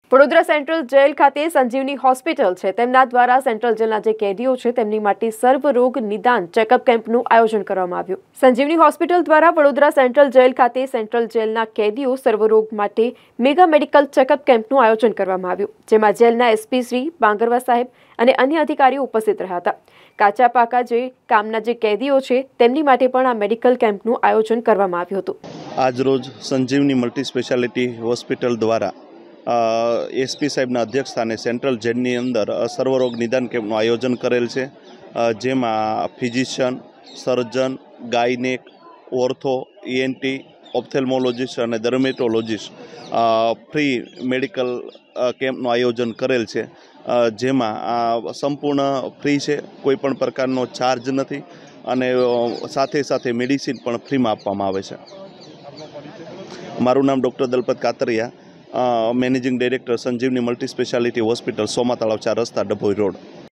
Vadodara central jail ખાતે સંજીવની hospital છે તેમના દ્વારા સેન્ટ્રલ જેલના જે કેદીઓ છે તેમની માટે સર્વરોગ નિદાન ચેકઅપ કેમ્પનું આયોજન કરવામાં આવ્યું। સંજીવની હોસ્પિટલ દ્વારા વડોદરા સેન્ટ્રલ જેલ ખાતે સેન્ટ્રલ જેલના કેદીઓ સર્વરોગ માટે મેગા મેડિકલ ચેકઅપ કેમ્પનું આયોજન કરવામાં આવ્યું, જેમાં જેલના એસપી શ્રી બાંગરવા સાહેબ અને અન્ય અધિકારીઓ ઉપસ્થિત રહ્યા હતા। કાચા પાકા જે કામના જે કેદીઓ છે તેમની માટે પણ આ મેડિકલ કેમ્પનું આયોજન કરવામાં આવ્યું હતું। આજરોજ સંજીવની મલ્ટી સ્પેશિયાલિટી હોસ્પિટલ દ્વારા એસપી સાહેબના અધ્યક્ષસ્થાને સેન્ટ્રલ જેલની અંદર સર્વરોગ નિદાન કેમ્પનું આયોજન કરેલ છે, જેમાં physician, surgeon, gynaec, ortho, ENT, ophthalmologist અને ડર્મેટોલોજીસ્ટ ફ્રી મેડિકલ કેમ્પનું આયોજન કરેલ છે, જેમાં સંપૂર્ણ ફ્રી છે, કોઈપણ પ્રકારનો ચાર્જ નથી અને સાથે સાથે મેડિસિન પણ ફ્રીમાં આપવામાં આવે છે। મારું નામ doctor Dalpat Katariya, managing director Sanjivani multi speciality hospital, Soma Talav 4 રસ્તા, ડભોઈ રોડ।